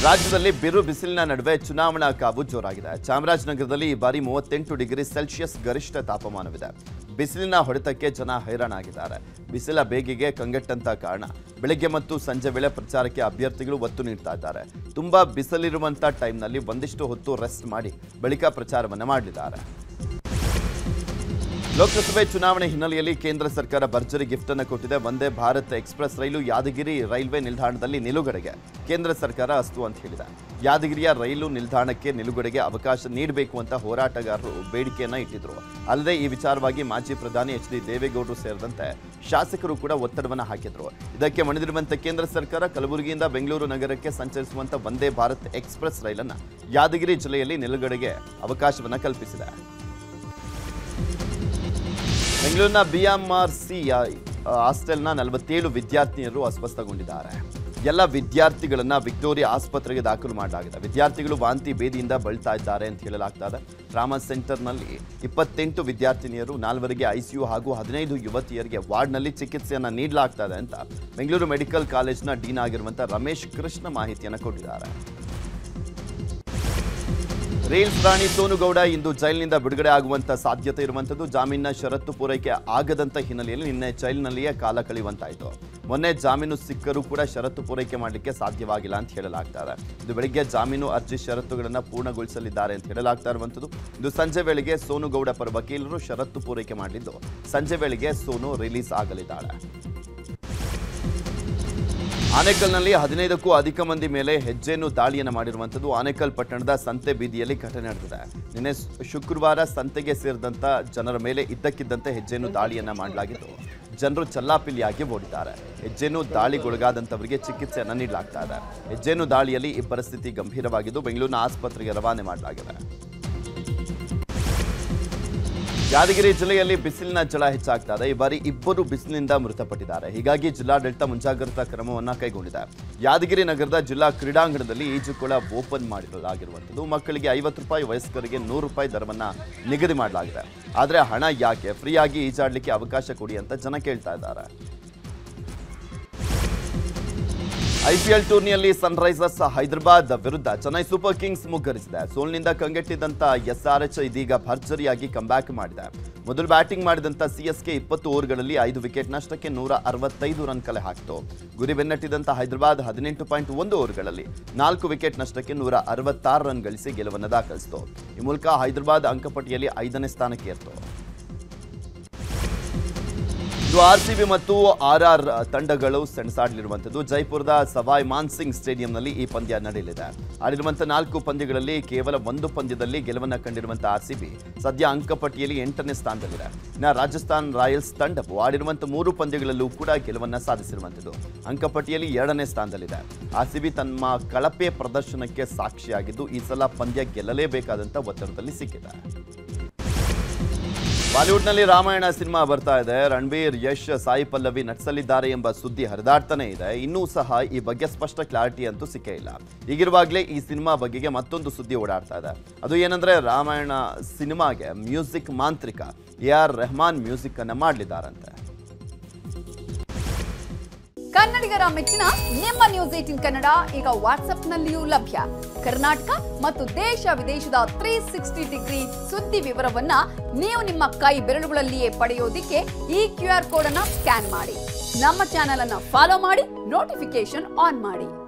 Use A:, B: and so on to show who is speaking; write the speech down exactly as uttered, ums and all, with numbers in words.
A: ರಾಜ್ಯದಲ್ಲಿ ಬಿರು ಬಿಸಿಲಿನ ನಡುವೆ ಚುನಾವಣಾ ಕಾವು ಜೋರಾಗಿದೆ. ಚಾಮರಾಜನಗರದಲ್ಲಿ ಈ ಬಾರಿ ಮೂವತ್ತೆಂಟು ಡಿಗ್ರಿ ಸೆಲ್ಸಿಯಸ್ ಗರಿಷ್ಠ ತಾಪಮಾನವಿದೆ. ಬಿಸಿಲಿನ ಹೊಡೆತಕ್ಕೆ ಜನ ಹೈರಾಣಾಗಿದ್ದಾರೆ. ಬಿಸಿಲ ಬೇಗೆಗೆ ಕಂಗೆಟ್ಟಂತ ಕಾರಣ ಬೆಳಗ್ಗೆ ಮತ್ತು ಸಂಜೆ ವೇಳೆ ಪ್ರಚಾರಕ್ಕೆ ಅಭ್ಯರ್ಥಿಗಳು ಒತ್ತು ನೀಡ್ತಾ ಇದ್ದಾರೆ. ತುಂಬಾ ಬಿಸಿಲಿರುವಂತ ಟೈಮ್ನಲ್ಲಿ ಒಂದಿಷ್ಟು ಹೊತ್ತು ರೆಸ್ಟ್ ಮಾಡಿ ಬಳಿಕ ಪ್ರಚಾರವನ್ನು ಮಾಡಲಿದ್ದಾರೆ. ಲೋಕಸಭೆ ಚುನಾವಣೆ ಹಿನ್ನೆಲೆಯಲ್ಲಿ ಕೇಂದ್ರ ಸರ್ಕಾರ ಭರ್ಜರಿ ಗಿಫ್ಟ್ ಅನ್ನು ಕೊಟ್ಟಿದೆ. Vande Bharat express rail Yadgir railway ನಿಲ್ದಾಣದಲ್ಲಿ ನಿಲುಗಡೆಗೆ ಕೇಂದ್ರ ಸರ್ಕಾರ ಅಸ್ತು ಅಂತ ಹೇಳಿದೆ. ಯಾದಗಿರಿಯ ರೈಲು ನಿಲ್ದಾಣಕ್ಕೆ ನಿಲುಗಡೆಗೆ ಅವಕಾಶ ನೀಡಬೇಕು ಅಂತ ಹೋರಾಟಗಾರರು ಬೇಡಿಕೆಯನ್ನ ಇಟ್ಟಿದ್ರು. ಅಲ್ಲದೆ ಈ ವಿಚಾರವಾಗಿ ಮಾಜಿ ಪ್ರಧಾನಿ ಎಚ್ ಡಿ ದೇವೇಗೌಡರು ಸೇರಿದಂತೆ ಶಾಸಕರು ಕೂಡ ಒತ್ತಡವನ್ನು ಹಾಕಿದ್ರು. ಇದಕ್ಕೆ ಮಣಿದಿರುವಂತೆ ಕೇಂದ್ರ ಸರ್ಕಾರ ಕಲಬುರಗಿಯಿಂದ ಬೆಂಗಳೂರು ನಗರಕ್ಕೆ ಸಂಚರಿಸುವಂತ ವಂದೇ ಭಾರತ್ ಎಕ್ಸ್‌ಪ್ರೆಸ್ ರೈಲನ್ನು ಯಾದಗಿರಿ ಜಿಲ್ಲೆಯಲ್ಲಿ ನಿಲುಗಡೆಗೆ ಅವಕಾಶವನ್ನು ಕಲ್ಪಿಸಿದೆ. ಬೆಂಗಳೂರಿನ ಬಿಎಂಆರ್ಸಿ ಹಾಸ್ಟೆಲ್ನ ನಲವತ್ತೇಳು ವಿದ್ಯಾರ್ಥಿನಿಯರು ಅಸ್ವಸ್ಥಗೊಂಡಿದ್ದಾರೆ. ಎಲ್ಲ ವಿದ್ಯಾರ್ಥಿಗಳನ್ನ ವಿಕ್ಟೋರಿಯಾ ಆಸ್ಪತ್ರೆಗೆ ದಾಖಲು ಮಾಡಲಾಗಿದೆ. ವಿದ್ಯಾರ್ಥಿಗಳು ವಾಂತಿ ಭೇದಿಯಿಂದ ಬಳಲ್ತಾ ಇದ್ದಾರೆ ಅಂತ ಹೇಳಲಾಗ್ತಾ ಇದೆ. ಟ್ರಾಮಾ ಸೆಂಟರ್ನಲ್ಲಿ ಇಪ್ಪತ್ತೆಂಟು ವಿದ್ಯಾರ್ಥಿನಿಯರು, ನಾಲ್ವರಿಗೆ ಐಸಿಯು ಹಾಗೂ ಹದಿನೈದು ಯುವತಿಯರಿಗೆ ವಾರ್ಡ್ನಲ್ಲಿ ಚಿಕಿತ್ಸೆಯನ್ನು ನೀಡಲಾಗ್ತಾ ಇದೆ ಅಂತ ಬೆಂಗಳೂರು ಮೆಡಿಕಲ್ ಕಾಲೇಜ್ನ ಡೀನ್ ಆಗಿರುವಂಥ ರಮೇಶ್ ಕೃಷ್ಣ ಮಾಹಿತಿಯನ್ನು ಕೊಟ್ಟಿದ್ದಾರೆ. ರೀಲ್ಸ್ ರಾಣಿ ಸೋನು ಗೌಡ ಇಂದು ಜೈಲಿನಿಂದ ಬಿಡುಗಡೆ ಆಗುವಂತ ಸಾಧ್ಯತೆ ಇರುವಂತದ್ದು. ಜಾಮೀನಿನ ಷರತ್ತು ಪೂರೈಕೆ ಆಗದಂತ ಹಿನ್ನೆಲೆಯಲ್ಲಿ ನಿನ್ನೆ ಜೈಲಿನಲ್ಲಿಯೇ ಕಾಲ ಕಳೆಯುವಂತಾಯಿತು. ಮೊನ್ನೆ ಜಾಮೀನು ಸಿಕ್ಕರೂ ಕೂಡ ಷರತ್ತು ಪೂರೈಕೆ ಮಾಡಲಿಕ್ಕೆ ಸಾಧ್ಯವಾಗಿಲ್ಲ ಅಂತ ಹೇಳಲಾಗ್ತಾ ಇದೆ. ಇದು ಬೆಳಿಗ್ಗೆ ಜಾಮೀನು ಅರ್ಜಿ ಷರತ್ತುಗಳನ್ನು ಪೂರ್ಣಗೊಳಿಸಲಿದ್ದಾರೆ ಅಂತ ಹೇಳಲಾಗ್ತಾ ಇರುವಂತದ್ದು. ಇದು ಸಂಜೆ ವೇಳೆಗೆ ಸೋನು ಗೌಡ ಪರ ವಕೀಲರು ಷರತ್ತು ಪೂರೈಕೆ ಮಾಡಲಿದ್ದು ಸಂಜೆ ವೇಳೆಗೆ ಸೋನು ರಿಲೀಸ್ ಆಗಲಿದ್ದಾಳೆ. ಆನೇಕಲ್ನಲ್ಲಿ ಹದಿನೈದಕ್ಕೂ ಅಧಿಕ ಮಂದಿ ಮೇಲೆ ಹೆಜ್ಜೆಯನ್ನು ದಾಳಿಯನ್ನು ಮಾಡಿರುವಂಥದ್ದು. ಆನೇಕಲ್ ಪಟ್ಟಣದ ಸಂತೆ ಬೀದಿಯಲ್ಲಿ ಘಟನೆ ನಡೆದಿದೆ. ನಿನ್ನೆ ಶುಕ್ರವಾರ ಸಂತೆಗೆ ಸೇರಿದಂಥ ಜನರ ಮೇಲೆ ಇದ್ದಕ್ಕಿದ್ದಂತೆ ಹೆಜ್ಜೆಯನ್ನು ದಾಳಿಯನ್ನು ಮಾಡಲಾಗಿದ್ದು ಜನರು ಚಲ್ಲಾಪಿಲ್ಲಿಯಾಗಿ ಓಡಿದ್ದಾರೆ. ಹೆಜ್ಜೆಯನ್ನು ದಾಳಿಗೊಳಗಾದಂಥವರಿಗೆ ಚಿಕಿತ್ಸೆಯನ್ನು ನೀಡಲಾಗ್ತಾ ಇದೆ. ಹೆಜ್ಜೆಯನ್ನು ದಾಳಿಯಲ್ಲಿ ಈ ಪರಿಸ್ಥಿತಿ ಗಂಭೀರವಾಗಿದ್ದು ಬೆಂಗಳೂರಿನ ಆಸ್ಪತ್ರೆಗೆ ರವಾನೆ ಮಾಡಲಾಗಿದೆ. ಯಾದಗಿರಿ ಜಿಲ್ಲೆಯಲ್ಲಿ ಬಿಸಿಲಿನ ಝಳ ಹೆಚ್ಚಾಗ್ತಾ ಇದೆ. ಈ ಬಾರಿ ಇಬ್ಬರು ಬಿಸಿಲಿನಿಂದ ಮೃತಪಟ್ಟಿದ್ದಾರೆ. ಹೀಗಾಗಿ ಜಿಲ್ಲಾಡಳಿತ ಮುಂಜಾಗ್ರತಾ ಕ್ರಮವನ್ನು ಕೈಗೊಂಡಿದೆ. ಯಾದಗಿರಿ ನಗರದ ಜಿಲ್ಲಾ ಕ್ರೀಡಾಂಗಣದಲ್ಲಿ ಈಜುಕೊಳ ಓಪನ್ ಮಾಡಲಾಗಿರುವಂಥದ್ದು. ಮಕ್ಕಳಿಗೆ ಐವತ್ತು ರೂಪಾಯಿ, ವಯಸ್ಕರಿಗೆ ನೂರು ರೂಪಾಯಿ ದರವನ್ನು ನಿಗದಿ ಮಾಡಲಾಗಿದೆ. ಆದರೆ ಹಣ ಯಾಕೆ, ಫ್ರೀಯಾಗಿ ಈಜಾಡಲಿಕ್ಕೆ ಅವಕಾಶ ಕೊಡಿ ಅಂತ ಜನ ಕೇಳ್ತಾ ಇದ್ದಾರೆ. ಐಪಿಎಲ್ ಟೂರ್ನಿಯಲ್ಲಿ ಸನ್ರೈಸರ್ಸ್ ಹೈದರಾಬಾದ್ ವಿರುದ್ಧ ಚೆನ್ನೈ ಸೂಪರ್ ಕಿಂಗ್ಸ್ ಮುಗ್ಗರಿಸಿದೆ. ಸೋಲಿನಿಂದ ಕಂಗೆಟ್ಟಿದ್ದಂಥ ಎಸ್ಆರ್ಎಚ್ ಇದೀಗ ಭರ್ಜರಿಯಾಗಿ ಕಂಬ್ಯಾಕ್ ಮಾಡಿದೆ. ಮೊದಲು ಬ್ಯಾಟಿಂಗ್ ಮಾಡಿದಂಥ ಸಿಎಸ್ಕೆ ಇಪ್ಪತ್ತು ಓವರ್ಗಳಲ್ಲಿ ಐದು ವಿಕೆಟ್ ನಷ್ಟಕ್ಕೆ ನೂರ ಅರವತ್ತೈದು ರನ್ ಕಲೆ ಹಾಕಿತು. ಗುರಿ ಬೆನ್ನಟ್ಟಿದಂಥ ಹೈದರಾಬಾದ್ ಹದಿನೆಂಟು ಪಾಯಿಂಟ್ ಒಂದು ಓವರ್ಗಳಲ್ಲಿ ನಾಲ್ಕು ವಿಕೆಟ್ ನಷ್ಟಕ್ಕೆ ನೂರ ಅರವತ್ತಾರು ರನ್ ಗಳಿಸಿ ಗೆಲುವನ್ನು ದಾಖಲಿಸಿತು. ಈ ಮೂಲಕ ಹೈದರಾಬಾದ್ ಅಂಕಪಟ್ಟಿಯಲ್ಲಿ ಐದನೇ ಸ್ಥಾನಕ್ಕೆ ಏರಿತು. ಆರ್ಸಿಬಿ ಮತ್ತು ಆರ್ಆರ್ ತಂಡಗಳು ಸೆಣಸಾಡಲಿರುವಂಥದ್ದು. ಜೈಪುರದ ಸವಾಯ್ ಮಾನ್ಸಿಂಗ್ ಸ್ಟೇಡಿಯಂನಲ್ಲಿ ಈ ಪಂದ್ಯ ನಡೆಯಲಿದೆ. ಆಡಿರುವಂತಹ ನಾಲ್ಕು ಪಂದ್ಯಗಳಲ್ಲಿ ಕೇವಲ ಒಂದು ಪಂದ್ಯದಲ್ಲಿ ಗೆಲುವನ್ನು ಕಂಡಿರುವಂತಹ ಆರ್ಸಿಬಿ ಸದ್ಯ ಅಂಕಪಟ್ಟಿಯಲ್ಲಿ ಎಂಟನೇ ಸ್ಥಾನದಲ್ಲಿದೆ. ಇನ್ನು ರಾಜಸ್ಥಾನ್ ರಾಯಲ್ಸ್ ತಂಡವು ಆಡಿರುವಂತಹ ಮೂರು ಪಂದ್ಯಗಳಲ್ಲೂ ಕೂಡ ಗೆಲುವನ್ನು ಸಾಧಿಸಿರುವಂಥದ್ದು. ಅಂಕಪಟ್ಟಿಯಲ್ಲಿ ಎರಡನೇ ಸ್ಥಾನದಲ್ಲಿದೆ. ಆರ್ಸಿಬಿ ತಮ್ಮ ಕಳಪೆ ಪ್ರದರ್ಶನಕ್ಕೆ ಸಾಕ್ಷಿಯಾಗಿದ್ದು ಈ ಸಲ ಪಂದ್ಯ ಗೆಲ್ಲಲೇಬೇಕಾದಂಥ ಒತ್ತಡದಲ್ಲಿ ಸಿಕ್ಕಿದೆ. ಬಾಲಿವುಡ್ನಲ್ಲಿ ರಾಮಾಯಣ ಸಿನಿಮಾ ಬರ್ತಾ ಇದೆ. ರಣಬೀರ್, ಯಶ್, ಸಾಯಿ ಪಲ್ಲವಿ ನಟಿಸಲಿದ್ದಾರೆ ಎಂಬ ಸುದ್ದಿ ಹರಿದಾಡ್ತಾನೆ ಇದೆ. ಇನ್ನೂ ಸಹ ಈ ಬಗ್ಗೆ ಸ್ಪಷ್ಟ ಕ್ಲಾರಿಟಿ ಅಂತೂ ಸಿಕ್ಕೇ ಇಲ್ಲ. ಈಗಿರುವಾಗಲೇ ಈ ಸಿನಿಮಾ ಬಗೆಗೆ ಮತ್ತೊಂದು ಸುದ್ದಿ ಓಡಾಡ್ತಾ ಇದೆ. ಅದು ಏನಂದ್ರೆ ರಾಮಾಯಣ ಸಿನಿಮಾಗೆ ಮ್ಯೂಸಿಕ್ ಮಾಂತ್ರಿಕ ಎ ಆರ್ ರೆಹಮಾನ್ ಮ್ಯೂಸಿಕ್ ಅನ್ನ ಮಾಡಲಿದ್ದಾರಂತೆ.
B: ಕನ್ನಡಿಗರ ಮೆಚ್ಚಿನ ನಿಮ್ಮ ನ್ಯೂಸ್ ಏಟೀನ್ ಕನ್ನಡ ಈಗ ವಾಟ್ಸ್ಆಪ್ನಲ್ಲಿಯೂ ಲಭ್ಯ. ಕರ್ನಾಟಕ ಮತ್ತು ದೇಶ ವಿದೇಶದ ತ್ರೀ ಸಿಕ್ಸ್ಟಿ ಡಿಗ್ರಿ ಸುದ್ದಿ ವಿವರವನ್ನ ನೀವು ನಿಮ್ಮ ಕೈ ಬೆರಳುಗಳಲ್ಲಿಯೇ ಪಡೆಯೋದಿಕ್ಕೆ ಈ ಕ್ಯೂ ಆರ್ ಕೋಡ್ ಅನ್ನ ಸ್ಕ್ಯಾನ್ ಮಾಡಿ. ನಮ್ಮ ಚಾನೆಲ್ ಅನ್ನ ಫಾಲೋ ಮಾಡಿ, ನೋಟಿಫಿಕೇಶನ್ ಆನ್ ಮಾಡಿ.